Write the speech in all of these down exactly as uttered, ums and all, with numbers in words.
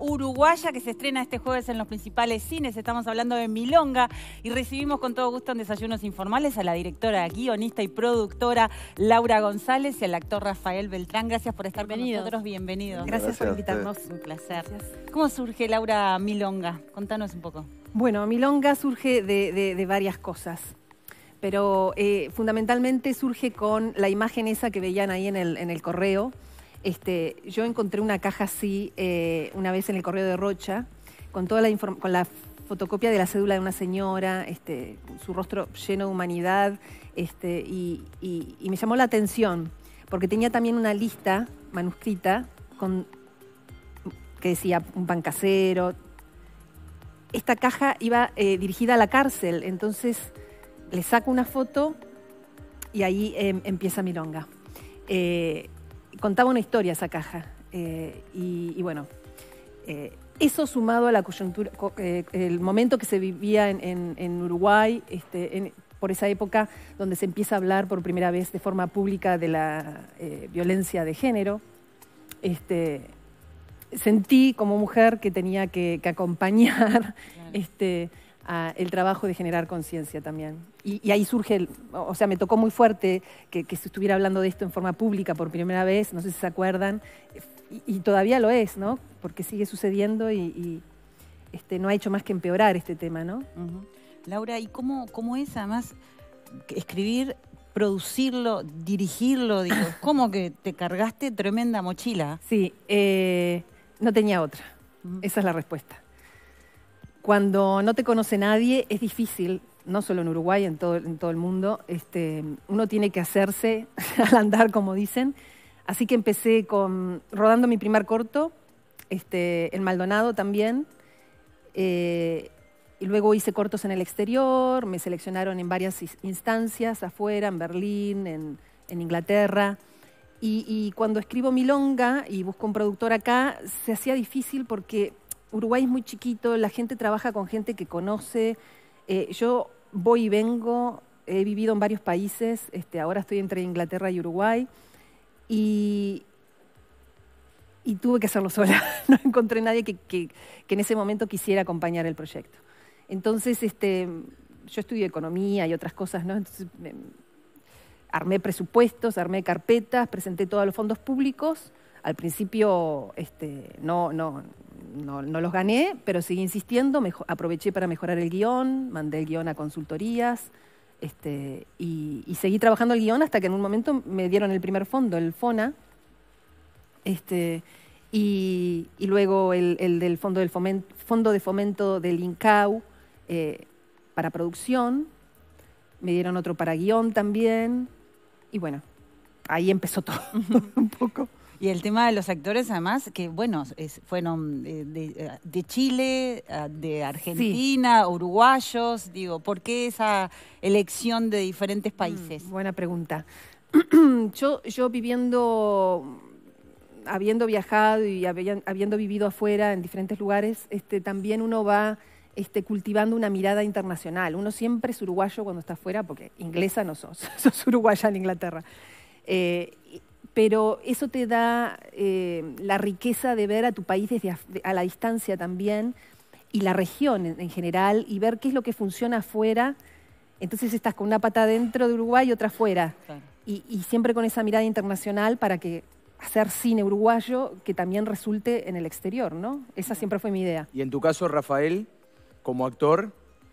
uruguaya que se estrena este jueves en los principales cines. Estamos hablando de Milonga y recibimos con todo gusto en Desayunos Informales a la directora, guionista y productora Laura González y al actor Rafael Beltrán. Gracias por estar con nosotros. Bienvenidos. Gracias, Gracias por invitarnos. Un placer. Gracias. ¿Cómo surge, Laura, Milonga? Contanos un poco. Bueno, Milonga surge de, de, de varias cosas, pero eh, fundamentalmente surge con la imagen esa que veían ahí en el, en el correo. Este, yo encontré una caja así eh, una vez en el correo de Rocha, con toda la con la fotocopia de la cédula de una señora, este, su rostro lleno de humanidad, este, y, y, y me llamó la atención, porque tenía también una lista manuscrita con, que decía un pan casero. Esta caja iba eh, dirigida a la cárcel, entonces le saco una foto y ahí eh, empieza Milonga. Eh, contaba una historia esa caja eh, y, y bueno, eh, eso sumado a la coyuntura, eh, el momento que se vivía en, en, en Uruguay, este, en, por esa época donde se empieza a hablar por primera vez de forma pública de la eh, violencia de género, este, sentí como mujer que tenía que, que acompañar claro. este, a el trabajo de generar conciencia también. Y, y ahí surge, el, o sea, me tocó muy fuerte que, que se estuviera hablando de esto en forma pública por primera vez, no sé si se acuerdan, y, y todavía lo es, ¿no? Porque sigue sucediendo y, y este, no ha hecho más que empeorar este tema, ¿no? Uh-huh. Laura, ¿y cómo, cómo es además escribir, producirlo, dirigirlo? Digo, ¿cómo que te cargaste tremenda mochila? Sí, eh, no tenía otra, uh-huh. Esa es la respuesta. Cuando no te conoce nadie es difícil, no solo en Uruguay, en todo, en todo el mundo, este, uno tiene que hacerse al andar, como dicen. Así que empecé con, rodando mi primer corto, este, en Maldonado también, eh, y luego hice cortos en el exterior, me seleccionaron en varias instancias, afuera, en Berlín, en, en Inglaterra. Y, y cuando escribo Milonga y busco un productor acá, se hacía difícil porque Uruguay es muy chiquito, la gente trabaja con gente que conoce. Eh, yo voy y vengo, he vivido en varios países, este, ahora estoy entre Inglaterra y Uruguay, y, y tuve que hacerlo sola. No encontré nadie que, que, que en ese momento quisiera acompañar el proyecto. Entonces, este, yo estudié economía y otras cosas, ¿no? Entonces, me, armé presupuestos, armé carpetas, presenté todos los fondos públicos. Al principio este, no, no, no, no los gané, pero seguí insistiendo, mejor, aproveché para mejorar el guión, mandé el guión a consultorías este, y, y seguí trabajando el guión hasta que en un momento me dieron el primer fondo, el FONA, este, y, y luego el, el del fondo, del fomento, fondo de fomento del INCAU eh, para producción, me dieron otro para guión también, y bueno, ahí empezó todo un poco. Y el tema de los actores, además, que bueno, es, fueron de, de, de Chile, de Argentina, sí. Uruguayos, digo, ¿por qué esa elección de diferentes países? Mm, buena pregunta. yo, yo viviendo, habiendo viajado y habiendo vivido afuera en diferentes lugares, este, también uno va este, cultivando una mirada internacional. Uno siempre es uruguayo cuando está afuera, porque inglesa no sos, sos uruguaya en Inglaterra. Eh, pero eso te da eh, la riqueza de ver a tu país desde a, a la distancia también, y la región en, en general, y ver qué es lo que funciona afuera. Entonces estás con una pata dentro de Uruguay y otra afuera. Claro. Y, y siempre con esa mirada internacional para que hacer cine uruguayo que también resulte en el exterior, ¿no? Esa siempre fue mi idea. Y en tu caso, Rafael, como actor,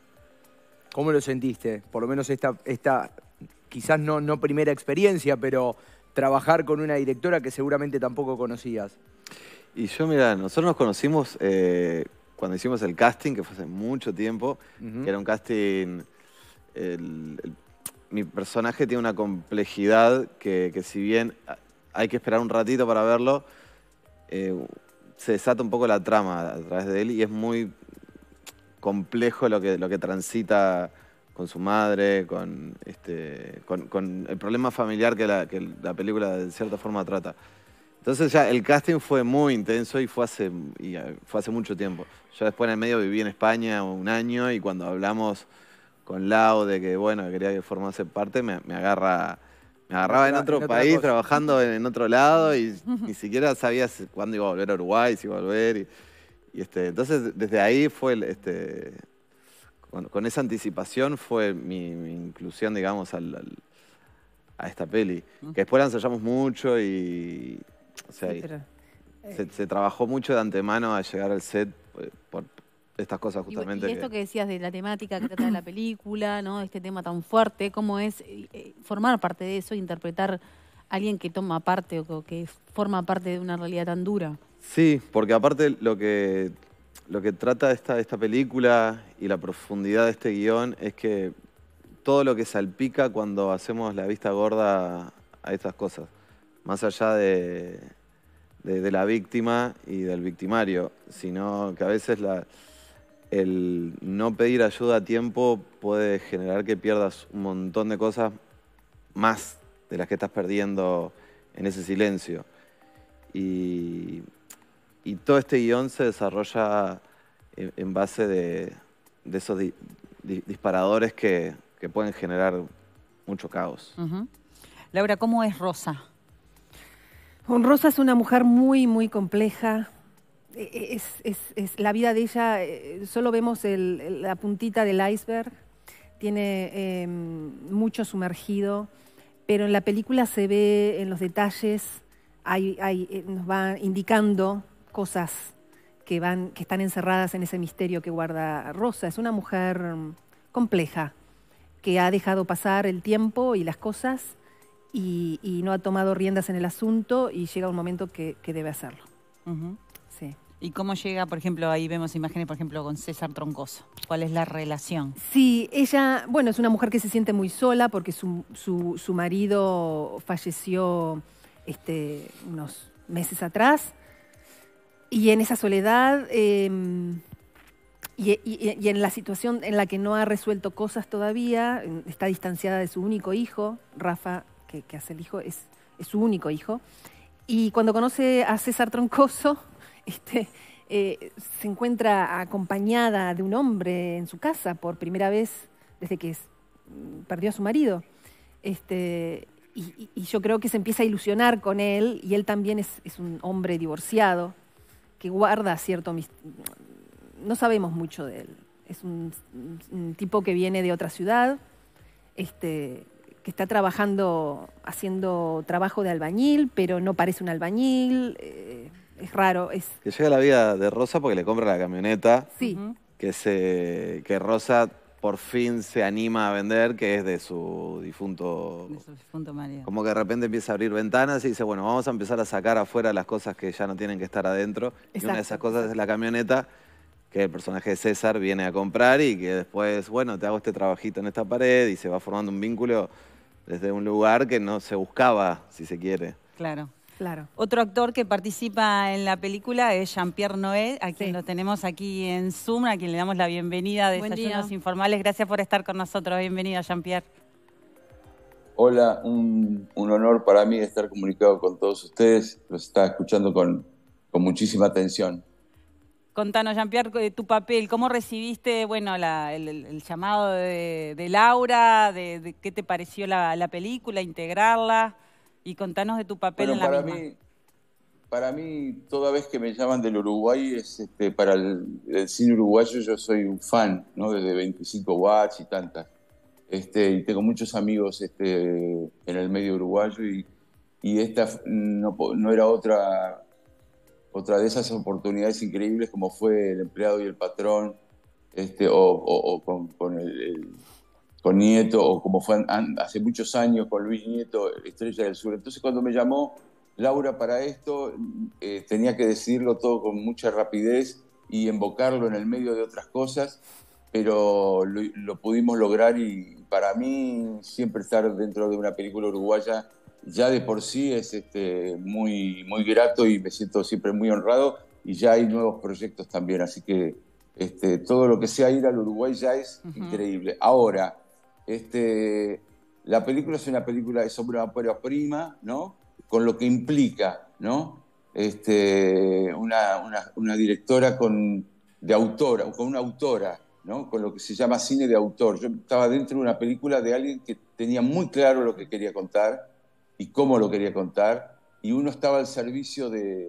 ¿cómo lo sentiste? Por lo menos esta, esta quizás no, no primera experiencia, pero trabajar con una directora que seguramente tampoco conocías. Y yo, mira, nosotros nos conocimos eh, cuando hicimos el casting, que fue hace mucho tiempo, uh-huh. que era un casting... El, el, mi personaje tiene una complejidad que, que si bien hay que esperar un ratito para verlo, eh, se desata un poco la trama a través de él y es muy complejo lo que, lo que transita con su madre, con, este, con, con el problema familiar que la, que la película de cierta forma trata. Entonces ya el casting fue muy intenso y fue hace, y fue hace mucho tiempo. Yo después en el medio viví en España un año y cuando hablamos con Lau de que bueno, que quería que formase parte, me, me agarra... Me agarraba en otro en país, cosa. trabajando en, en otro lado y ni siquiera sabía cuándo iba a volver a Uruguay, si iba a volver. Y, Y este, entonces, desde ahí fue, el, este, con, con esa anticipación fue mi, mi inclusión, digamos, al, al, a esta peli. Mm. Que después la ensayamos mucho y, o sea, sí, pero, eh. se, se trabajó mucho de antemano a llegar al set por estas cosas justamente. Y, y esto que... que decías de la temática que trata de la película, ¿no? Este tema tan fuerte, ¿cómo es eh, formar parte de eso, interpretar a alguien que toma parte o que forma parte de una realidad tan dura? Sí, porque aparte lo que, lo que trata esta, esta película y la profundidad de este guión es que todo lo que salpica cuando hacemos la vista gorda a estas cosas, más allá de, de, de la víctima y del victimario, sino que a veces la, el no pedir ayuda a tiempo puede generar que pierdas un montón de cosas más de las que estás perdiendo en ese silencio. Y... Y todo este guión se desarrolla en, en base de, de esos di, di, disparadores que, que pueden generar mucho caos. Uh-huh. Laura, ¿cómo es Rosa? Rosa es una mujer muy, muy compleja. Es, es, es, la vida de ella, solo vemos el, la puntita del iceberg. Tiene eh, mucho sumergido, pero en la película se ve en los detalles, hay, hay, nos va indicando cosas que van, que están encerradas en ese misterio que guarda Rosa. Es una mujer compleja, que ha dejado pasar el tiempo y las cosas y, y no ha tomado riendas en el asunto y llega un momento que, que debe hacerlo. Uh-huh. Sí. ¿Y cómo llega, por ejemplo, ahí vemos imágenes, por ejemplo, con César Troncoso? ¿Cuál es la relación? Sí, ella, bueno, es una mujer que se siente muy sola porque su, su, su marido falleció este, unos meses atrás. Y en esa soledad eh, y, y, y en la situación en la que no ha resuelto cosas todavía, está distanciada de su único hijo, Rafa, que, que hace el hijo, es, es su único hijo. Y cuando conoce a César Troncoso, este, eh, se encuentra acompañada de un hombre en su casa por primera vez desde que es, perdió a su marido. Este, y, y yo creo que se empieza a ilusionar con él, y él también es, es un hombre divorciado, que guarda cierto... No sabemos mucho de él. Es un, un tipo que viene de otra ciudad, este, que está trabajando, haciendo trabajo de albañil, pero no parece un albañil, eh, es raro. Es... Que llega a la vida de Rosa porque le compra la camioneta, sí. que, se, que Rosa por fin se anima a vender, que es de su difunto... De su difunto marido. Como que de repente empieza a abrir ventanas y dice, bueno, vamos a empezar a sacar afuera las cosas que ya no tienen que estar adentro. Exacto. Y una de esas cosas es la camioneta que el personaje de César viene a comprar y que después, bueno, te hago este trabajito en esta pared y se va formando un vínculo desde un lugar que no se buscaba, si se quiere. Claro. Claro. Otro actor que participa en la película es Jean-Pierre Noé, a quien sí. lo tenemos aquí en Zoom, a quien le damos la bienvenida a Desayunos Informales. Gracias por estar con nosotros. Bienvenida, Jean-Pierre. Hola, un, un honor para mí estar comunicado con todos ustedes. Los estaba escuchando con, con muchísima atención. Contanos, Jean-Pierre, tu papel. ¿Cómo recibiste bueno, la, el, el llamado de, de Laura? De, de ¿Qué te pareció la, la película, integrarla? Y contanos de tu papel bueno, en la para misma. Mí, para mí, toda vez que me llaman del Uruguay, es, este, para el, el cine uruguayo yo soy un fan, ¿no? Desde veinticinco watts y tantas. Este, y tengo muchos amigos este, en el medio uruguayo y, y esta no, no era otra, otra de esas oportunidades increíbles como fue El empleado y el patrón, este, o, o, o con, con el... el con Nieto, o como fue hace muchos años con Luis Nieto, Estrella del Sur. Entonces cuando me llamó Laura para esto, eh, tenía que decidirlo todo con mucha rapidez y invocarlo en el medio de otras cosas, pero lo, lo pudimos lograr y para mí siempre estar dentro de una película uruguaya ya de por sí es este, muy, muy grato y me siento siempre muy honrado, y ya hay nuevos proyectos también, así que este, todo lo que sea ir al Uruguay ya es uh-huh. increíble. Ahora, Este, la película es una película sobre una ópera prima, ¿no? Con lo que implica, ¿no? Este, una, una, una directora con, de autora, con una autora, ¿no? Con lo que se llama cine de autor. Yo estaba dentro de una película de alguien que tenía muy claro lo que quería contar y cómo lo quería contar, y uno estaba al servicio de,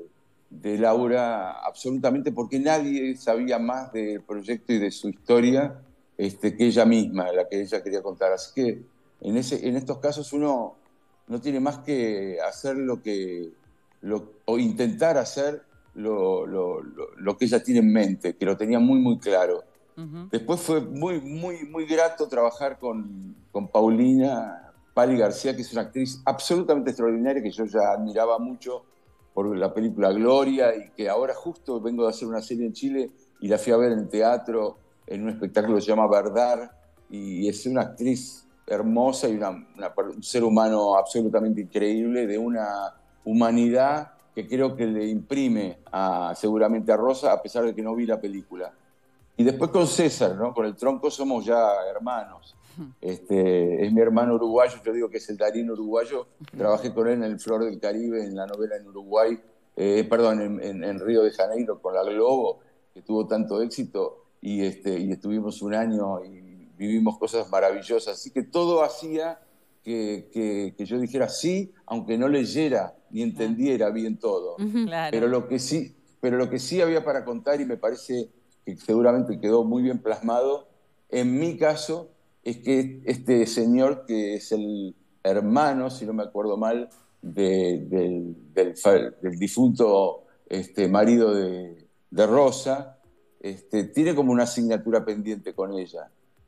de Laura absolutamente, porque nadie sabía más del proyecto y de su historia este, que ella misma, la que ella quería contar. Así que en, ese, en estos casos uno no tiene más que hacer lo que, lo, o intentar hacer lo, lo, lo, lo que ella tiene en mente, que lo tenía muy, muy claro. Uh-huh. Después fue muy, muy, muy grato trabajar con, con Paulina Pali García, que es una actriz absolutamente extraordinaria, que yo ya admiraba mucho por la película Gloria, y que ahora justo vengo de hacer una serie en Chile y la fui a ver en el teatro, en un espectáculo que se llama Verdad, y es una actriz hermosa y una, una, un ser humano absolutamente increíble, de una humanidad que creo que le imprime a, seguramente a Rosa, a pesar de que no vi la película. Y después con César, ¿no? Con el Tronco somos ya hermanos. Este, es mi hermano uruguayo, yo digo que es el Darín uruguayo. Trabajé con él en el Flor del Caribe, en la novela en Uruguay, eh, perdón, en, en, en Río de Janeiro con la Globo, que tuvo tanto éxito, y, este, y estuvimos un año y vivimos cosas maravillosas. Así que todo hacía que, que, que yo dijera sí, aunque no leyera ni entendiera bien todo. Claro. Pero lo que sí, pero lo que sí había para contar, y me parece que seguramente quedó muy bien plasmado, en mi caso, es que este señor, que es el hermano, si no me acuerdo mal, de, de, del, del difunto este, marido de, de Rosa, este, tiene como una asignatura pendiente con ella.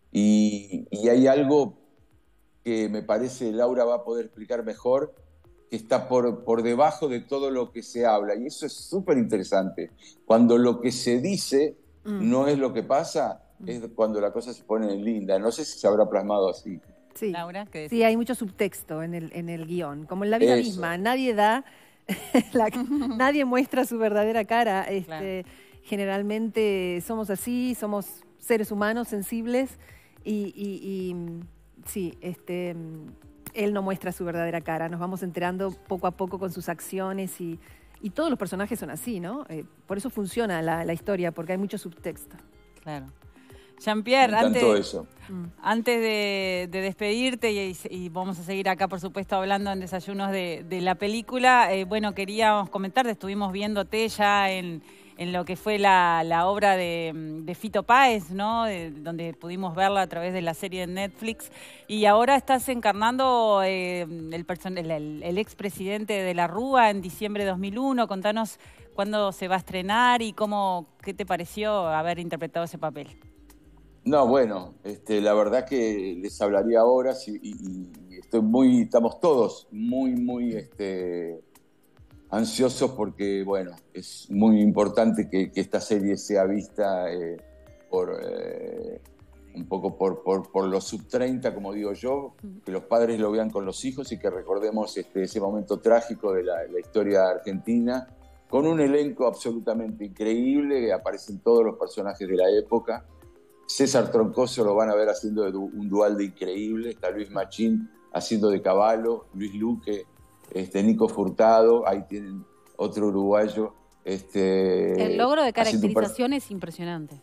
Y, y hay algo que me parece Laura va a poder explicar mejor, que está por, por debajo de todo lo que se habla. Y eso es súper interesante. Cuando lo que se dice mm. no es lo que pasa, es cuando la cosa se pone linda. No sé si se habrá plasmado así. Sí, Laura, ¿qué decís? Sí, hay mucho subtexto en el, en el guión, como en la vida Eso. misma. Nadie da, la, nadie muestra su verdadera cara. Este, claro. Generalmente somos así, somos seres humanos sensibles y, y, y sí, este, él no muestra su verdadera cara. Nos vamos enterando poco a poco con sus acciones y, y todos los personajes son así, ¿no? Eh, por eso funciona la, la historia, porque hay mucho subtexto. Claro. Jean-Pierre, antes, eso. antes de, de despedirte y, y vamos a seguir acá, por supuesto, hablando en Desayunos de, de la película, eh, bueno, queríamos comentarte, estuvimos viéndote ya en, en lo que fue la, la obra de, de Fito Páez, ¿no? De, donde pudimos verla a través de la serie de Netflix, y ahora estás encarnando eh, el, person el, el, el expresidente de la Rúa en diciembre de dos mil uno. Contanos cuándo se va a estrenar y cómo, qué te pareció haber interpretado ese papel. No, bueno, este, la verdad que les hablaría horas y, y, y estoy muy, estamos todos muy, muy este, ansiosos porque, bueno, es muy importante que, que esta serie sea vista eh, por, eh, un poco por, por, por los sub treinta, como digo yo, que los padres lo vean con los hijos y que recordemos este, ese momento trágico de la, la historia argentina, con un elenco absolutamente increíble, aparecen todos los personajes de la época. César Troncoso lo van a ver haciendo un dual de increíble, está Luis Machín haciendo de Caballo, Luis Luque, este, Nico Furtado, ahí tienen otro uruguayo. Este, El logro de caracterización es impresionante.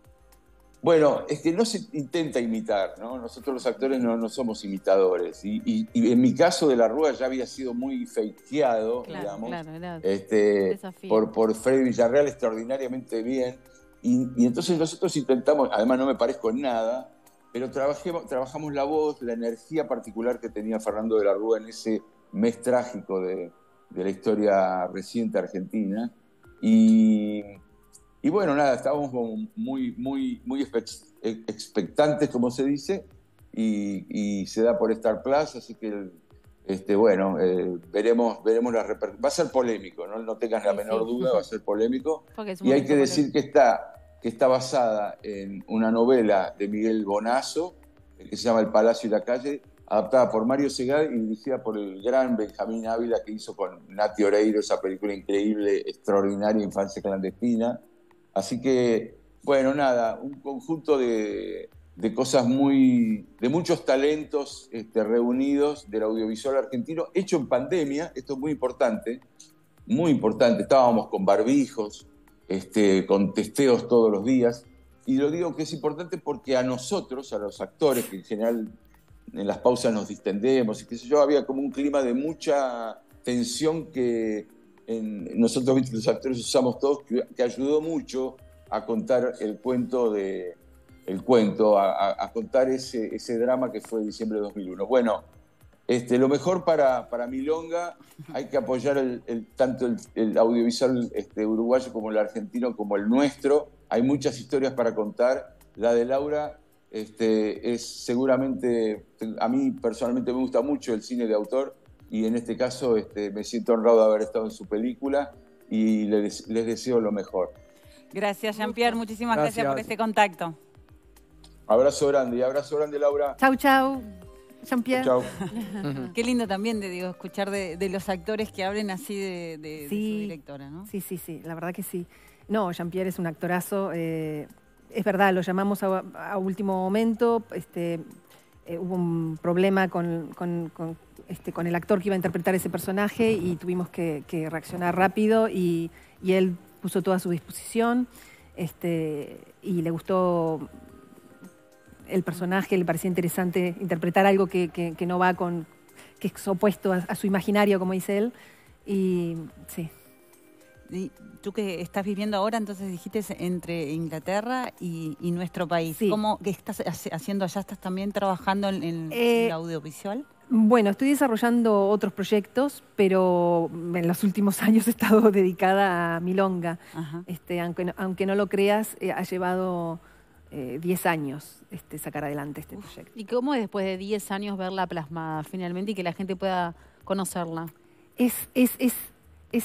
Bueno, es que no se intenta imitar, ¿no? Nosotros los actores no, no somos imitadores. Y, y, y en mi caso de la Rúa ya había sido muy fakeado, claro, digamos, claro, era este, por, por Freddy Villarreal extraordinariamente bien. Y, y entonces nosotros intentamos, además no me parezco en nada, pero trabajé, trabajamos la voz, la energía particular que tenía Fernando de la Rúa en ese mes trágico de, de la historia reciente argentina. Y, y bueno, nada, estábamos muy, muy, muy expectantes, como se dice, y, y se da por Star Plus, así que este, bueno, eh, veremos, veremos la repercusión. Va a ser polémico, no, no tengas la menor duda, va a ser polémico. Y hay que decir que está, que está basada en una novela de Miguel Bonazo, que se llama El Palacio y la Calle, adaptada por Mario Segal y dirigida por el gran Benjamín Ávila, que hizo con Nati Oreiro esa película increíble, extraordinaria, Infancia Clandestina. Así que, bueno, nada, un conjunto de... de cosas muy, de muchos talentos este, reunidos del audiovisual argentino, hecho en pandemia. Esto es muy importante, muy importante. Estábamos con barbijos, este, con testeos todos los días, y lo digo que es importante porque a nosotros, a los actores, que en general en las pausas nos distendemos, y qué sé yo, había como un clima de mucha tensión que en, nosotros, ¿viste? Los actores usamos todos, que, que ayudó mucho a contar el cuento, de, el cuento a, a, a contar ese, ese drama que fue diciembre de dos mil uno. Bueno, este, lo mejor para, para Milonga, hay que apoyar el, el, tanto el, el audiovisual este, uruguayo como el argentino, como el nuestro. Hay muchas historias para contar. La de Laura este, es seguramente, a mí personalmente me gusta mucho el cine de autor, y en este caso este, me siento honrado de haber estado en su película y les, les deseo lo mejor. Gracias, Jean-Pierre. Muchísimas gracias. gracias por este contacto. Abrazo grande y abrazo grande, Laura. Chau, chau. Jean-Pierre. Chau. Qué lindo también de, digo, escuchar de, de los actores que hablen así de, de, sí, de su directora, ¿no? Sí, sí, sí, la verdad que sí. No, Jean-Pierre es un actorazo. Eh, es verdad, lo llamamos a, a último momento. Este, eh, hubo un problema con, con, con, este, con el actor que iba a interpretar ese personaje y tuvimos que, que reaccionar rápido y, y él puso toda a su disposición este, y le gustó el personaje, le parecía interesante interpretar algo que, que, que no va con, que es opuesto a, a su imaginario, como dice él, y sí. Y tú que estás viviendo ahora, entonces dijiste entre Inglaterra y, y nuestro país. Sí. ¿Cómo qué estás haciendo allá? ¿Estás también trabajando en, en eh, el audiovisual? Bueno, estoy desarrollando otros proyectos, pero en los últimos años he estado dedicada a Milonga. Este, aunque, no, aunque no lo creas, eh, ha llevado eh, diez años este, sacar adelante este Uf, proyecto. ¿Y cómo es después de diez años verla plasmada finalmente y que la gente pueda conocerla? Es, es, es, es,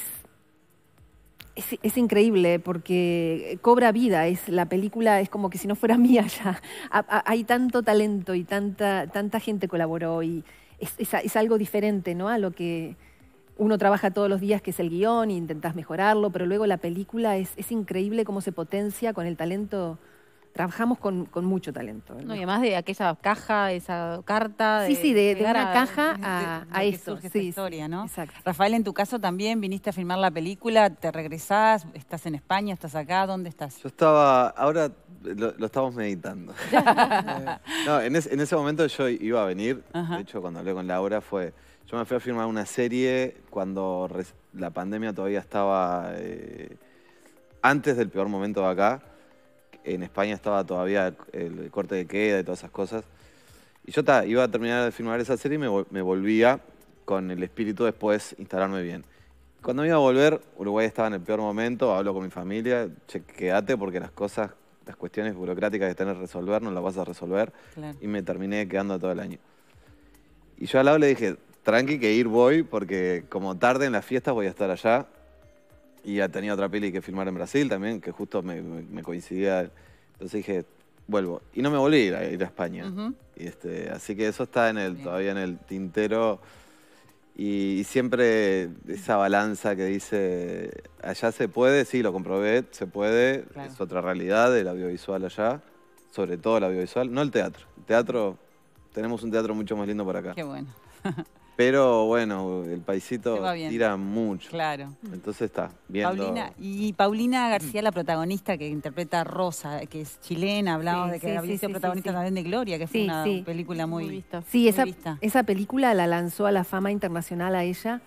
es, es increíble porque cobra vida. Es, la película es como que si no fuera mía ya. Ha, ha, hay tanto talento y tanta, tanta gente colaboró y es, es, es algo diferente, ¿no? A lo que uno trabaja todos los días, que es el guión, e intentás mejorarlo, pero luego la película es, es increíble cómo se potencia con el talento. Trabajamos con, con mucho talento. No, y además de aquella caja, esa carta. Sí, de sí, de, de una a, caja de, a, de a esto. Surge sí, esta historia, ¿no? Exacto. Rafael, en tu caso también viniste a filmar la película, te regresás, estás en España, estás acá, ¿dónde estás? Yo estaba, ahora lo, lo estamos meditando. No, en, es, en ese momento yo iba a venir, Ajá. de hecho cuando hablé con Laura fue, yo me fui a filmar una serie cuando res, la pandemia todavía estaba eh, antes del peor momento de acá. En España estaba todavía el, el corte de queda y todas esas cosas. Y yo ta, iba a terminar de filmar esa serie y me, me volvía con el espíritu después instalarme bien. Cuando me iba a volver, Uruguay estaba en el peor momento, hablo con mi familia, che, quédate porque las cosas, las cuestiones burocráticas que tenés que resolver no las vas a resolver. Claro. Y me terminé quedando todo el año. Y yo al lado le dije, tranqui que ir voy porque como tarde en las fiestas voy a estar allá. Y ya tenía otra peli que filmar en Brasil también, que justo me, me, me coincidía. Entonces dije, vuelvo. Y no me volví a ir a, ir a España. Uh-huh. y este, así que eso está en el, todavía en el tintero. Y, y siempre esa balanza que dice, allá se puede, sí, lo comprobé, se puede. Claro. Es otra realidad del audiovisual allá, sobre todo el audiovisual, no el teatro. El teatro, tenemos un teatro mucho más lindo por acá. Qué bueno. Pero bueno, el paisito tira mucho. Claro. Entonces está viendo. Paulina, y Paulina García, la protagonista que interpreta a Rosa, que es chilena, hablamos sí, de que sí, había sido sí, protagonista sí, también de Gloria, que fue sí, una sí. película muy, muy vista. Sí, muy esa, vista. esa película la lanzó a la fama internacional a ella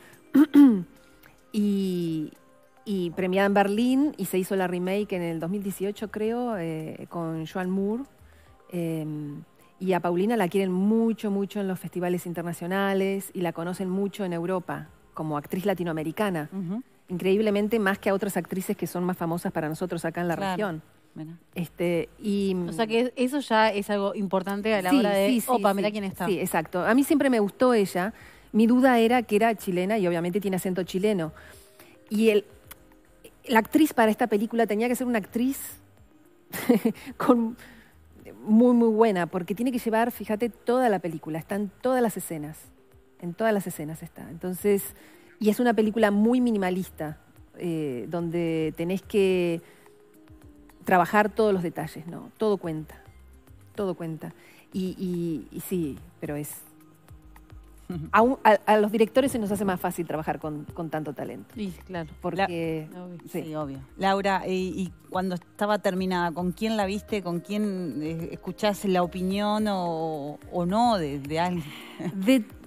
y, y premiada en Berlín, y se hizo la remake en el dos mil dieciocho, creo, eh, con Joan Moore. Eh, Y a Paulina la quieren mucho, mucho en los festivales internacionales y la conocen mucho en Europa como actriz latinoamericana. Uh-huh. Increíblemente más que a otras actrices que son más famosas para nosotros acá en la claro. región. Bueno. Este, y, o sea que eso ya es algo importante a la sí, hora de, sí, sí, opa, sí, mirá quién está. Sí, exacto. A mí siempre me gustó ella. Mi duda era que era chilena y obviamente tiene acento chileno. Y el, la actriz para esta película tenía que ser una actriz con... muy, muy buena, porque tiene que llevar, fíjate, toda la película, están todas las escenas, en todas las escenas está. Entonces, y es una película muy minimalista, eh, donde tenés que trabajar todos los detalles, ¿no? Todo cuenta, todo cuenta. Y, y, y sí, pero es... A, un, a, a los directores se nos hace más fácil trabajar con, con tanto talento. Sí, claro. Porque, La, obvio. Sí. sí, obvio. Laura, y, y cuando estaba terminada, ¿con quién la viste? ¿Con quién eh, escuchaste la opinión o, o no de, de alguien? De,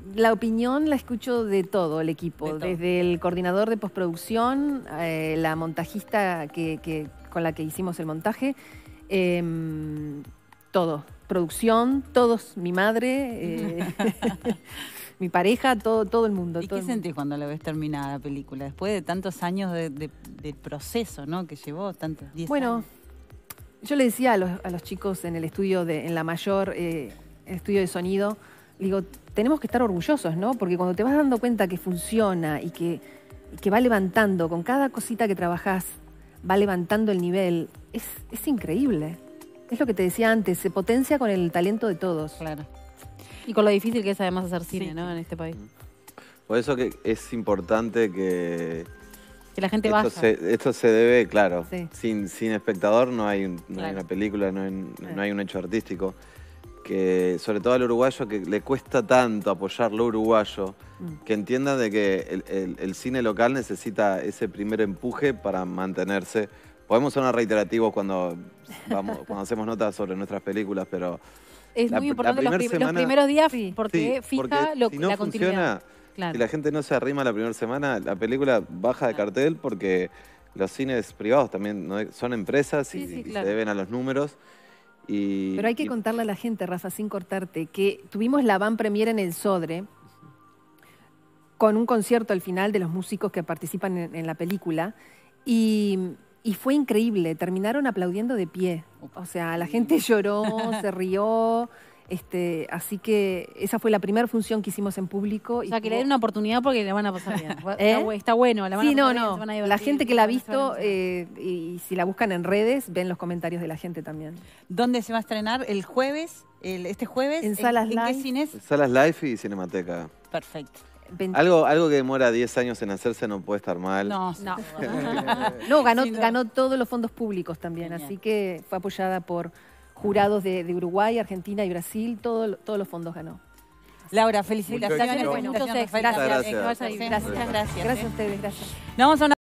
La opinión la escucho de todo el equipo, De todo. desde el coordinador de postproducción, eh, la montajista que, que- con la que hicimos el montaje, eh, todo, producción, todos, mi madre, eh, mi pareja, todo, todo el mundo. ¿Y todo qué el mundo. sentís cuando la ves terminada la película? Después de tantos años de, de- de proceso, ¿no? Que llevó tantos, diez Bueno, años. yo le decía a los, a los chicos en el estudio, de, en la mayor, eh, el estudio de sonido, digo, tenemos que estar orgullosos, ¿no? Porque cuando te vas dando cuenta que funciona y que, y que va levantando, con cada cosita que trabajás, va levantando el nivel, es, es increíble. Es lo que te decía antes, se potencia con el talento de todos. Claro. Y con lo difícil que es además hacer cine, Sí, ¿no? sí. En este país. Por eso que es importante que Que la gente esto vaya. se, esto se debe, claro, Sí. sin, sin espectador no hay, un- no hay Claro. una película, no hay, no hay un hecho artístico. Que sobre todo al uruguayo que le cuesta tanto apoyar lo uruguayo, Mm. que entienda de que el, el- el cine local necesita ese primer empuje para mantenerse. Podemos sonar reiterativos cuando, vamos, cuando hacemos notas sobre nuestras películas, pero Es la- muy la importante los, primer prim- los semana- primeros días Sí. porque sí, fija porque lo- si no la continuidad. funciona, Claro. si la gente no se arrima la primera semana, la película baja de cartel porque los cines privados también ¿no? son empresas Sí, y, sí, y claro. se deben a los números. Y, Pero hay que y- contarle a la gente, Rafa, sin cortarte, que tuvimos la van premier en el Sodre, con un concierto al final de los músicos que participan en, en la película, y, y fue increíble, terminaron aplaudiendo de pie. O sea, la gente lloró, se rió, este, así que esa fue la primera función que hicimos en público. O y sea, que le tuvo- den una oportunidad porque le van a pasar bien. Está, ¿Eh? bu- está bueno, la van Sí, a no, pasar bien, se no. van a La divertir, gente que la ha se van a visto, emocionar. eh, y, y si la buscan en redes, ven los comentarios de la gente también. ¿Dónde se va a estrenar? ¿El jueves? El, ¿Este jueves? En Salas ¿En qué Live. cines? Salas Live y Cinemateca. Perfecto. Veinte- Algo, algo que demora diez años en hacerse no puede estar mal. No, No. No, ganó, Sí, no. ganó todos los fondos públicos también, Genial. así que fue apoyada por jurados de, de Uruguay, Argentina y Brasil, todo- todos los fondos ganó. Laura, felicitaciones. Mucho felicitaciones, éxito. Rafael. Gracias. Gracias. Que vaya bien. Muchas gracias. Gracias a ¿eh? ustedes, gracias. Nos vamos a una